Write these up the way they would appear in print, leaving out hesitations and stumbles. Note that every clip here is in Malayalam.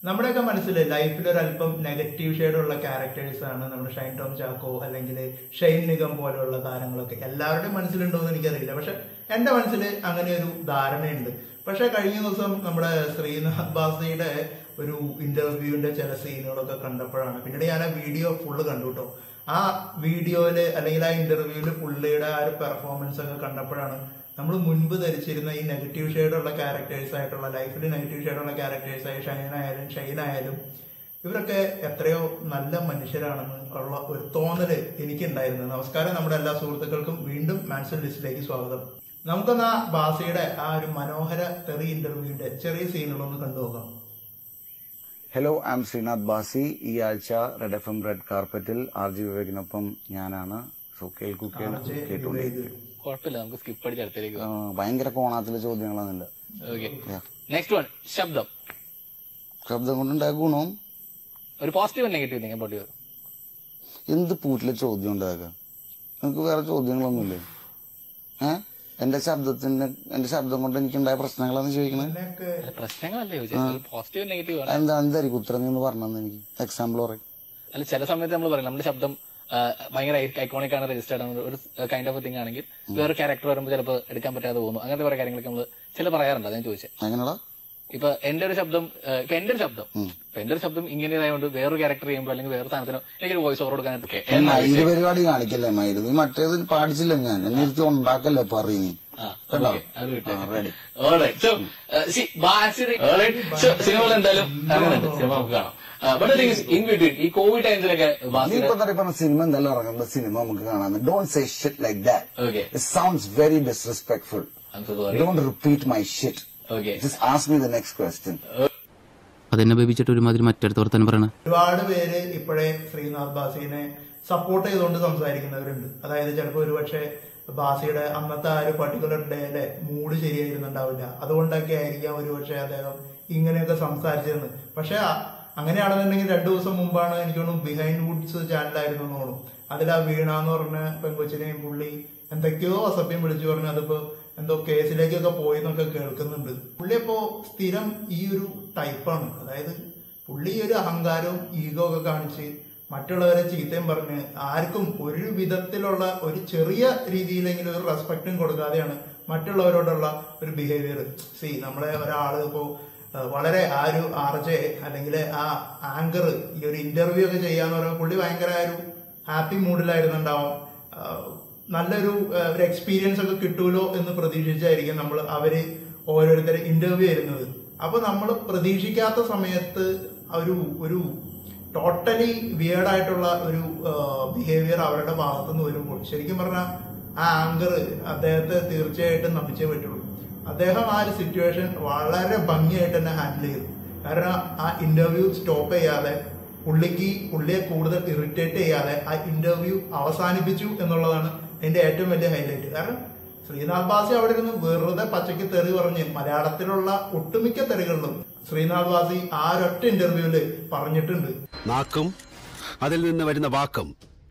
നമ്മുടെയൊക്കെ മനസ്സിൽ ലൈഫിൽ ഒരല്പം നെഗറ്റീവ് ഷെയ്ഡുള്ള ക്യാരക്ടേഴ്സ് ആണ് നമ്മുടെ ഷൈൻ ടോം ചാക്കോ അല്ലെങ്കിൽ ഷൈൻ നിഗം പോലെയുള്ള താരങ്ങളൊക്കെ. എല്ലാവരുടെയും മനസ്സിലുണ്ടോ എന്ന് എനിക്കറിയില്ല, പക്ഷെ എന്റെ മനസ്സിൽ അങ്ങനെ ഒരു ധാരണയുണ്ട്. പക്ഷെ കഴിഞ്ഞ ദിവസം നമ്മുടെ ശ്രീനാഥ് ബാസിയുടെ ഒരു ഇന്റർവ്യൂവിന്റെ ചില സീനുകളൊക്കെ കണ്ടപ്പോഴാണ്, പിന്നീട് ഞാൻ ആ വീഡിയോ ഫുള്ള് കണ്ടു കേട്ടോ. ആ വീഡിയോയില് അല്ലെങ്കിൽ ആ ഇന്റർവ്യൂവില് പുള്ളിയുടെ ആ ഒരു പെർഫോമൻസ് ഒക്കെ കണ്ടപ്പോഴാണ് നമ്മൾ മുൻപ് ധരിച്ചിരുന്ന ഈ നെഗറ്റീവ് ഷെയ്ഡുള്ള ക്യാരക്ടേഴ്സ് ആയിട്ടുള്ള, ലൈഫിൽ നെഗറ്റീവ് ഷെയ്ഡുള്ള ക്യാരക്ടേഴ്സായ ഷൈനായാലും ഇവരൊക്കെ എത്രയോ നല്ല മനുഷ്യരാണെന്ന് ഉള്ള ഒരു തോന്നല് എനിക്കുണ്ടായിരുന്നു. നമസ്കാരം, നമ്മുടെ എല്ലാ സുഹൃത്തുക്കൾക്കും വീണ്ടും മാൻസൺ ലിസ്റ്റിലേക്ക് സ്വാഗതം. നമുക്കൊന്ന് ആ ബാസിയുടെ ആ ഒരു മനോഹര തെറി ഇന്റർവ്യൂവിന്റെ ചെറിയ സീനുകളൊന്ന് കണ്ടുപോകാം. Hello, I am Sreenath Bhasi. ഈ ആഴ്ച റെഡ് FM റെഡ് കാർപ്പറ്റിൽ RJ വിവേകിനൊപ്പം ഞാനാണ്. സോ കേട്ടുകൊണ്ടിരിക്കും. കുഴപ്പമില്ല, നമുക്ക് സ്കിപ്പ് അടിച്ച് അടുത്തേക്ക് ഭയങ്കര കോണാത്തിലെ ചോദ്യങ്ങളാണ്. ശബ്ദം കൊണ്ടുണ്ടായ ഗുണം ഒരു പോസിറ്റീവ് നെഗറ്റീവ് എന്ത് പൂട്ടിലെ ചോദ്യം ഉണ്ടാക്കുക? നിങ്ങൾക്ക് വേറെ ചോദ്യങ്ങളൊന്നുമില്ലേ? എന്റെ ശബ്ദം കൊണ്ട് എനിക്കുണ്ടായ പ്രശ്നങ്ങളാന്ന് ചോദിക്കണേ. എന്തായിരിക്കും ഉത്തരം എന്ന് പറഞ്ഞത്? എനിക്ക് എക്സാമ്പിൾ പറയും. അല്ല, ചില സമയത്ത് നമ്മൾ പറയും നമ്മുടെ ശബ്ദം ഭയങ്കര ഐക്കോണിക് ആണ്, രജിസ്റ്റേർഡ് ആണ്, ഒരു കൈൻഡ് ഓഫ് തിങ് ആണെങ്കിൽ വേറെ ക്യാരക്ടർ വരുമ്പോൾ ചിലപ്പോൾ എടുക്കാൻ പറ്റാതെ പോകുന്നു. അങ്ങനത്തെ കുറെ കാര്യങ്ങളൊക്കെ നമ്മൾ ചില പറയാറുണ്ട്. അതാണ് ചോദിച്ചത്. അങ്ങനെയുള്ള ഇപ്പൊ എന്റെ ഒരു ശബ്ദം ഇങ്ങനെയായതുകൊണ്ട് വേറൊരു ക്യാരക്ടർ ചെയ്യുമ്പോൾ അല്ലെങ്കിൽ വേറെ സാധനത്തിനോ എനിക്കൊരു വോയിസ് ഓവർ കൊടുക്കാനായിട്ട് പരിപാടി കാണിക്കല്ലേ മൈരുത്. മറ്റേത് പാടിച്ചില്ല ഞാൻ എന്നിട്ട് ഉണ്ടാക്കല്ലേ പറയുന്നു. സിനിമകൾ എന്തായാലും സിനിമ നമുക്ക് കാണാം. ഈ കോവിഡ് ടൈംസിലൊക്കെ സിനിമ എന്തായാലും ഇറങ്ങുന്ന സിനിമ നമുക്ക് കാണാം. Don't say shit like that. It sounds very disrespectful. Don't repeat my shit. Just ask me the next question. അതെന്നെ ബേബിച്ചിട്ട് ഒരുമാതിരി മറ്റടുത്ത വർത്താനം പറയണ ഒരുപാട് പേര് ഇപ്പോഴേ ശ്രീനാഥ് ബാസിനെ സപ്പോർട്ട് ചെയ്തുകൊണ്ട് സംസാരിക്കുന്നവരുണ്ട്. അതായത് ചിലപ്പോൾ ഒരുപക്ഷെ ബാസിയുടെ അന്നത്തെ ആ ഒരു പർട്ടിക്കുലർ ഡേയിലെ മൂഡ് ശരിയായിരുന്നുണ്ടാവില്ല, അതുകൊണ്ടൊക്കെ ആയിരിക്കാം ഒരുപക്ഷെ അദ്ദേഹം ഇങ്ങനെയൊക്കെ സംസാരിച്ചതെന്ന്. പക്ഷെ അങ്ങനെയാണെന്നുണ്ടെങ്കിൽ 2 ദിവസം മുമ്പാണ് എനിക്ക് തോന്നുന്നു ബിഹൈൻഡ് വുഡ്സ് ചാനലായിരുന്നു തോന്നുന്നു. അതിൽ ആ വീണ എന്ന് പറഞ്ഞ പെൺകൊച്ചിനെയും പുള്ളി എന്തൊക്കെയോ അസഭ്യം വിളിച്ചു പറഞ്ഞു. അതിപ്പോ എന്തോ കേസിലേക്കൊക്കെ പോയി എന്നൊക്കെ കേൾക്കുന്നുണ്ട്. പുള്ളി അപ്പോ സ്ഥിരം ഈ ഒരു ടൈപ്പാണ്. അതായത് പുള്ളി ഒരു അഹങ്കാരവും ഈഗോ ഒക്കെ കാണിച്ച് മറ്റുള്ളവരെ ചീത്തയും പറഞ്ഞ് ആർക്കും ഒരു വിധത്തിലുള്ള ഒരു ചെറിയ രീതിയിലെങ്കിലും ഒരു റെസ്പെക്റ്റും കൊടുക്കാതെയാണ് മറ്റുള്ളവരോടുള്ള ഒരു ബിഹേവിയർ. നമ്മളെ ഒരാള് ഇപ്പോ വളരെ ആ ഒരു RJ അല്ലെങ്കിൽ ആ ആങ്കർ ഈ ഒരു ഇന്റർവ്യൂ ഒക്കെ ചെയ്യാന്ന് പറയുമ്പോൾ പുള്ളി ഭയങ്കര ഒരു ഹാപ്പി മൂഡിലായിരുന്നുണ്ടാവും. നല്ലൊരു എക്സ്പീരിയൻസ് ഒക്കെ കിട്ടൂലോ എന്ന് പ്രതീക്ഷിച്ചായിരിക്കും അവര് ഓരോരുത്തരെ ഇന്റർവ്യൂ ചെയ്യുന്നത്. അപ്പൊ നമ്മൾ പ്രതീക്ഷിക്കാത്ത സമയത്ത് ഒരു ടോട്ടലി വിയേർഡായിട്ടുള്ള ഒരു ബിഹേവിയർ അവരുടെ ഭാഗത്തുനിന്ന് വരുമ്പോൾ ശരിക്കും പറഞ്ഞാൽ ആ ആങ്കർ അദ്ദേഹത്തെ തീർച്ചയായിട്ടും നമിച്ചേ പറ്റുള്ളൂ. അദ്ദേഹം ആ ഒരു സിറ്റുവേഷൻ വളരെ ഭംഗിയായിട്ട് തന്നെ ഹാൻഡിൽ ചെയ്തു. കാരണം ആ ഇന്റർവ്യൂ സ്റ്റോപ്പ് ചെയ്യാതെ പുള്ളിയെ കൂടുതൽ ഇറിറ്റേറ്റ് ചെയ്യാതെ ആ ഇന്റർവ്യൂ അവസാനിപ്പിച്ചു എന്നുള്ളതാണ് അതിന്റെ ഏറ്റവും വലിയ ഹൈലൈറ്റ്. കാരണം ശ്രീനാഥ് ബാസി അവിടെ ഇരുന്ന് വെറുതെ പച്ചയ്ക്ക് തെറി പറഞ്ഞ് മലയാളത്തിലുള്ള ഒട്ടുമിക്ക തെറികളിലും ശ്രീനാഥ് ബാസി ആ ഒരൊറ്റ ഇന്റർവ്യൂവില് പറഞ്ഞിട്ടുണ്ട്. നാക്കും അതിൽ നിന്ന് വരുന്ന വാക്കും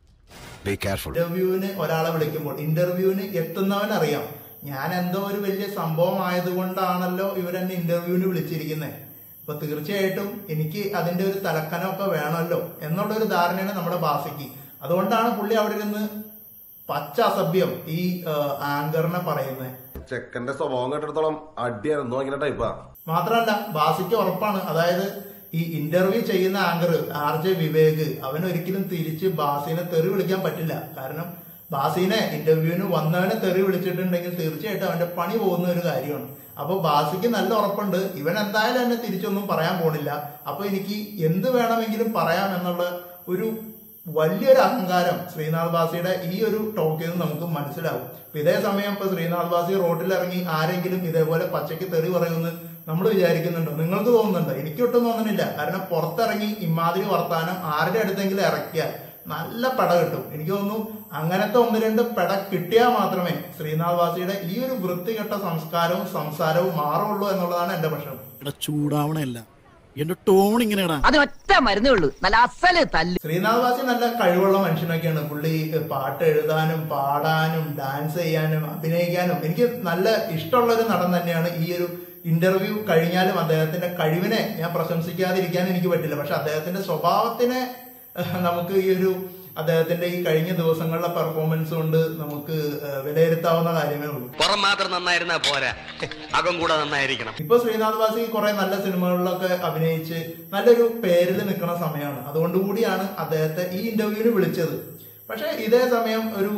ഇന്റർവ്യൂവിന് ഒരാളെ വിളിക്കുമ്പോൾ ഇന്റർവ്യൂവിന് എത്തുന്നവനറിയാം ഞാൻ എന്തോ ഒരു വലിയ സംഭവം ആയതുകൊണ്ടാണല്ലോ ഇവരെന്നെ ഇന്റർവ്യൂവിന് വിളിച്ചിരിക്കുന്നത്. അപ്പൊ തീർച്ചയായിട്ടും എനിക്ക് അതിന്റെ ഒരു തലക്കനമൊക്കെ വേണമല്ലോ എന്നുള്ള ഒരു ധാരണയാണ് നമ്മുടെ ബാസിക്ക്. അതുകൊണ്ടാണ് പുള്ളി അവിടെ ഇരുന്ന് പച്ച അസഭ്യം ഈ ആങ്കറിനെ പറയുന്നത്. ചെക്കന്റെ സ്വഭാവം കേട്ടിടത്തോളം അടിയായിരുന്നു ഇങ്ങനെ ടൈപ്പാ. മാത്രമല്ല ബാസിക്ക് ഉറപ്പാണ്, അതായത് ഈ ഇന്റർവ്യൂ ചെയ്യുന്ന ആങ്കർ RJ വിവേക് അവനൊരിക്കലും തിരിച്ച് ബാസിനെ തെറി വിളിക്കാൻ പറ്റില്ല. കാരണം ബാസിനെ ഇന്റർവ്യൂവിന് വന്നവനെ തെറി വിളിച്ചിട്ടുണ്ടെങ്കിൽ തീർച്ചയായിട്ടും അവന്റെ പണി പോകുന്ന ഒരു കാര്യമാണ്. അപ്പൊ ബാസിക്ക് നല്ല ഉറപ്പുണ്ട് ഇവൻ എന്തായാലും എന്നെ തിരിച്ചൊന്നും പറയാൻ പോണില്ല, അപ്പൊ എനിക്ക് എന്ത് വേണമെങ്കിലും പറയാം എന്നുള്ള ഒരു വലിയൊരു അഹങ്കാരം ശ്രീനാഥ് ബാസിയുടെ ഈ ഒരു ടോക്കിൽ നിന്ന് നമുക്ക് മനസ്സിലാവും. ഇതേ സമയം ഇപ്പൊ ശ്രീനാഥ് ബാസി റോഡിലിറങ്ങി ആരെങ്കിലും ഇതേപോലെ പച്ചയ്ക്ക് തെറി പറയുമെന്ന് നമ്മൾ വിചാരിക്കുന്നുണ്ടോ? നിങ്ങൾക്ക് തോന്നുന്നുണ്ടോ? എനിക്കൊട്ടും തോന്നുന്നില്ല. കാരണം പുറത്തിറങ്ങി ഇമാതിരി വർത്താനം ആരുടെ അടുത്തെങ്കിലും ഇറക്കിയാൽ നല്ല പെട കിട്ടും. എനിക്ക് തോന്നുന്നു അങ്ങനത്തെ 1-2 പെട കിട്ടിയാൽ മാത്രമേ ശ്രീനാഥ് ബാസിയുടെ ഈ ഒരു വൃത്തികെട്ട സംസ്കാരവും സംസാരവും മാറുള്ളൂ എന്നുള്ളതാണ് എന്റെ പക്ഷം. ചൂടാവണല്ല എന്റെ ടോൺ ഇങ്ങനെയാ, ഒറ്റ മരുന്നേ ഉള്ളൂ, നല്ല അസല് തല്ല്. ശ്രീനാഥ് ബാസി നല്ല കഴിവുള്ള മനുഷ്യനൊക്കെയാണ്. പുള്ളി പാട്ട് എഴുതാനും പാടാനും ഡാൻസ് ചെയ്യാനും അഭിനയിക്കാനും എനിക്ക് നല്ല ഇഷ്ടമുള്ള ഒരു നടൻ തന്നെയാണ്. ഈ ഒരു ഇന്റർവ്യൂ കഴിഞ്ഞാലും അദ്ദേഹത്തിന്റെ കഴിവിനെ ഞാൻ പ്രശംസിക്കാതിരിക്കാൻ എനിക്ക് പറ്റില്ല. പക്ഷെ അദ്ദേഹത്തിന്റെ സ്വഭാവത്തിനെ നമുക്ക് ഈ ഒരു അദ്ദേഹത്തിന്റെ ഈ കഴിഞ്ഞ ദിവസങ്ങളിലെ പെർഫോമൻസ് കൊണ്ട് നമുക്ക് വിലയിരുത്താവുന്ന കാര്യമേ ഉള്ളൂ. പുറം മാത്രം നന്നായിരുന്നാ പോരാ, അകം കൂടെ നന്നായിരിക്കണം. ഇപ്പൊ ശ്രീനാഥ് ബാസി കുറെ നല്ല സിനിമകളിലൊക്കെ അഭിനയിച്ച് നല്ലൊരു പേരിൽ നിൽക്കുന്ന സമയമാണ്. അതുകൊണ്ടുകൂടിയാണ് അദ്ദേഹത്തെ ഈ ഇന്റർവ്യൂവിന് വിളിച്ചത്. പക്ഷെ ഇതേ സമയം ഒരു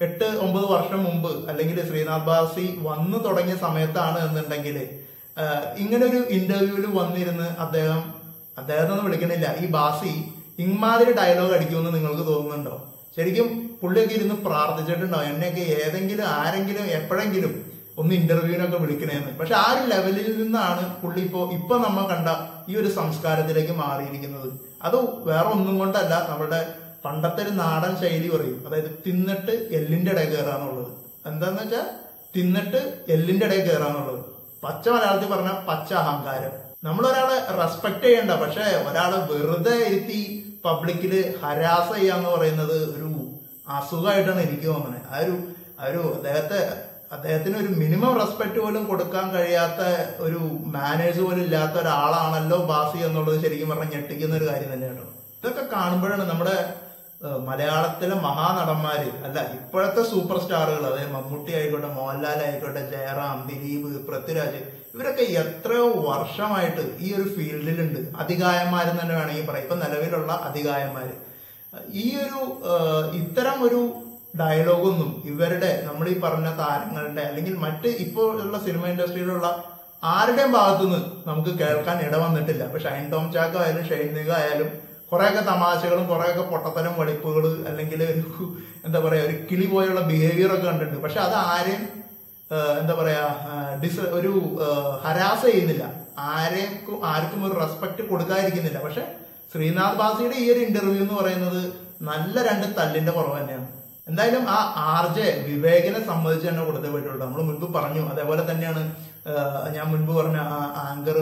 8-9 വർഷം മുമ്പ് അല്ലെങ്കിൽ ശ്രീനാഥ് ബാസി വന്നു തുടങ്ങിയ സമയത്താണ് എന്നുണ്ടെങ്കിൽ ഇങ്ങനെ ഒരു ഇന്റർവ്യൂവിൽ വന്നിരുന്ന് അദ്ദേഹത്തൊന്നും വിളിക്കണില്ല, ഈ ബാസി ഇമാതിരി ഡയലോഗ് അടിക്കുമെന്ന് നിങ്ങൾക്ക് തോന്നുന്നുണ്ടോ? ശരിക്കും പുള്ളിയൊക്കെ ഇരുന്ന് പ്രാർത്ഥിച്ചിട്ടുണ്ടോ എന്നെയൊക്കെ ആരെങ്കിലും എപ്പോഴെങ്കിലും ഒന്ന് ഇന്റർവ്യൂവിനൊക്കെ വിളിക്കണേന്ന്. പക്ഷെ ആ ഒരു ലെവലിൽ നിന്നാണ് പുള്ളി ഇപ്പൊ നമ്മൾ കണ്ട ഈ ഒരു സംസ്കാരത്തിലേക്ക് മാറിയിരിക്കുന്നത്. അത് വേറെ ഒന്നും കൊണ്ടല്ല, നമ്മുടെ പണ്ടത്തെ ഒരു നാടൻ ശൈലി പറയും, അതായത് തിന്നിട്ട് എല്ലിന്റെ ഇടയിൽ കയറാന്നുള്ളത്. എന്താന്ന് വെച്ചാൽ തിന്നിട്ട് എല്ലിന്റെ ഇടയിൽ കയറാന്നുള്ളത്. പച്ച മലയാളത്തിൽ പറഞ്ഞ പച്ച അഹങ്കാരം. നമ്മളൊരാളെ റെസ്പെക്ട് ചെയ്യണ്ട, പക്ഷെ ഒരാളെ വെറുതെ ഇരുത്തി പബ്ലിക്കില് ഹരാസ് ചെയ്യാന്ന് പറയുന്നത് ഒരു അസുഖമായിട്ടാണ് എനിക്ക് തോന്നുന്നത്. ആ ഒരു അദ്ദേഹത്തിന് ഒരു മിനിമം റെസ്പെക്ട് പോലും കൊടുക്കാൻ കഴിയാത്ത ഒരു മാനേഴ്സ് പോലും ഇല്ലാത്ത ഒരാളാണല്ലോ ബാസി എന്നുള്ളത് ശരിക്കും പറഞ്ഞാൽ ഞെട്ടിക്കുന്ന ഒരു കാര്യം തന്നെയാണ്. ഇതൊക്കെ കാണുമ്പോഴാണ് നമ്മുടെ മലയാളത്തിലെ മഹാനടന്മാര്, അല്ല ഇപ്പോഴത്തെ സൂപ്പർ സ്റ്റാറുകൾ, അതായത് മമ്മൂട്ടി ആയിക്കോട്ടെ, മോഹൻലാൽ ആയിക്കോട്ടെ, ജയറാം, ദിലീപ്, പൃഥ്വിരാജ്, ഇവരൊക്കെ എത്രയോ വർഷമായിട്ട് ഈ ഒരു ഫീൽഡിലുണ്ട്. അധികായന്മാരെന്ന് തന്നെ വേണമെങ്കിൽ പറയാം. ഇപ്പൊ നിലവിലുള്ള അധികായന്മാര് ഈ ഒരു ഇത്തരം ഒരു ഡയലോഗൊന്നും ഇവരുടെ നമ്മൾ ഈ പറഞ്ഞ താരങ്ങളുടെ അല്ലെങ്കിൽ മറ്റ് ഇപ്പോൾ ഉള്ള സിനിമ ഇൻഡസ്ട്രിയിലുള്ള ആരുടെയും ഭാഗത്തുനിന്ന് നമുക്ക് കേൾക്കാൻ ഇടവന്നിട്ടില്ല. ഇപ്പൊ ഷൈൻ ടോം ചാക്കോ ആയാലും ഷൈൻ നിഗ ആയാലും കുറെയൊക്കെ തമാശകളും കുറെയൊക്കെ പൊട്ടത്തരം വെളിപ്പുകൾ അല്ലെങ്കിൽ ഒരു എന്താ പറയാ ഒരു കിളി പോയുള്ള ബിഹേവിയർ ഒക്കെ കണ്ടിട്ടുണ്ട്. പക്ഷെ അത് ആരെയും എന്താ പറയാ ഒരു ഹരാസ് ചെയ്യുന്നില്ല, ആർക്കും ഒരു റെസ്പെക്ട് കൊടുക്കാതിരിക്കുന്നില്ല. പക്ഷെ ശ്രീനാഥ് ബാസിയുടെ ഈ ഒരു ഇന്റർവ്യൂ എന്ന് പറയുന്നത് നല്ല 2 തല്ലിന്റെ കുറവ് തന്നെയാണ്. എന്തായാലും ആ RJ വിവേകിനെ സംബന്ധിച്ച് തന്നെ കൊടുത്തേ പറ്റുള്ളൂ. നമ്മൾ മുൻപ് പറഞ്ഞു. അതേപോലെ തന്നെയാണ് ഞാൻ മുൻപ് പറഞ്ഞ ആങ്കർ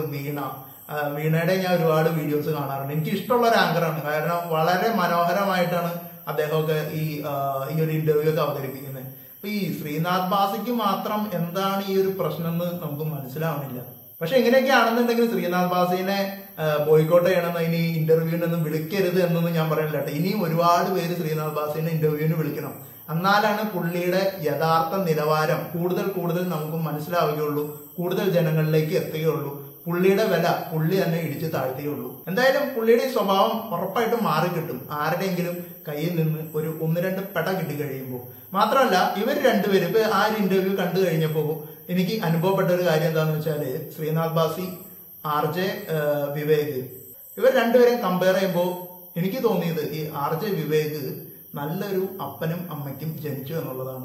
വീണയുടെ ഞാൻ ഒരുപാട് വീഡിയോസ് കാണാറുണ്ട്. എനിക്ക് ഇഷ്ടമുള്ള ഒരു ആങ്കറാണ്. കാരണം വളരെ മനോഹരമായിട്ടാണ് അദ്ദേഹമൊക്കെ ഈ ഒരു ഇന്റർവ്യൂ ഒക്കെ അവതരിപ്പിക്കുന്നത്. അപ്പൊ ഈ ശ്രീനാഥ് ബാസിക്ക് മാത്രം എന്താണ് ഈ ഒരു പ്രശ്നം എന്ന് നമുക്ക് മനസ്സിലാവുന്നില്ല. പക്ഷെ ഇങ്ങനെയൊക്കെ ആണെന്നുണ്ടെങ്കിൽ ശ്രീനാഥ് ബാസിനെ ബോയ്ക്കോട്ട് ചെയ്യണമെന്ന്, ഇനി ഇന്റർവ്യൂവിനൊന്നും വിളിക്കരുത് എന്നൊന്നും ഞാൻ പറയുന്നില്ല കേട്ടോ. ഇനിയും ഒരുപാട് പേര് ശ്രീനാഥ് ബാസിനെ ഇന്റർവ്യൂവിന് വിളിക്കണം. എന്നാലാണ് പുള്ളിയുടെ യഥാർത്ഥ നിലവാരം കൂടുതൽ നമുക്ക് മനസ്സിലാവുകയുള്ളൂ, കൂടുതൽ ജനങ്ങളിലേക്ക് എത്തുകയുള്ളൂ, പുള്ളിയുടെ വില പുള്ളി തന്നെ ഇടിച്ച് താഴ്ത്തുകയുള്ളൂ. എന്തായാലും പുള്ളിയുടെ ഈ സ്വഭാവം ഉറപ്പായിട്ടും മാറിക്കിട്ടും ആരുടെയെങ്കിലും കയ്യിൽ നിന്ന് ഒരു 1-2 പെട കിട്ടിക്കഴിയുമ്പോൾ. മാത്രമല്ല ഇവർ രണ്ടുപേരും ഇപ്പൊ ആ ഒരു ഇന്റർവ്യൂ കണ്ടു കഴിഞ്ഞപ്പോ എനിക്ക് അനുഭവപ്പെട്ട ഒരു കാര്യം എന്താണെന്ന് വെച്ചാല് ശ്രീനാഥ് ബാസി, RJ വിവേക്, ഇവർ രണ്ടുപേരെയും കമ്പയർ ചെയ്യുമ്പോൾ എനിക്ക് തോന്നിയത് ഈ RJ വിവേക് നല്ലൊരു അപ്പനും അമ്മയ്ക്കും ജനിച്ചു എന്നുള്ളതാണ്.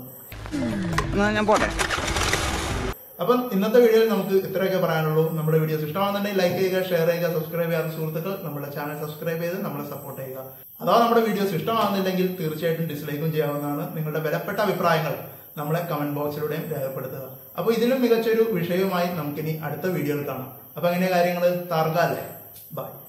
ഞാൻ പോട്ടെ. അപ്പം ഇന്നത്തെ വീഡിയോയിൽ നമുക്ക് ഇത്രയൊക്കെ പറയാനുള്ളൂ. നമ്മുടെ വീഡിയോസ് ഇഷ്ടമാണെന്നുണ്ടെങ്കിൽ ലൈക്ക് ചെയ്യുക, ഷെയർ ചെയ്യുക, സബ്സ്ക്രൈബ് ചെയ്യാത്ത സുഹൃത്തുക്കൾ നമ്മുടെ ചാനൽ സബ്സ്ക്രൈബ് ചെയ്ത് നമ്മളെ സപ്പോർട്ട് ചെയ്യുക. അഥവാ നമ്മുടെ വീഡിയോസ് ഇഷ്ടമാകുന്നില്ലെങ്കിൽ തീർച്ചയായിട്ടും ഡിസ്ലൈക്കും ചെയ്യാവുന്നതാണ്. നിങ്ങളുടെ വിലപ്പെട്ട അഭിപ്രായങ്ങൾ നമ്മളെ കമന്റ് ബോക്സിലൂടെയും രേഖപ്പെടുത്തുക. അപ്പൊ ഇതിലും മികച്ചൊരു വിഷയവുമായി നമുക്കിനി അടുത്ത വീഡിയോയിൽ കാണാം. അപ്പൊ അങ്ങനെ കാര്യങ്ങൾ താർക്കാല്ലേ. ബൈ.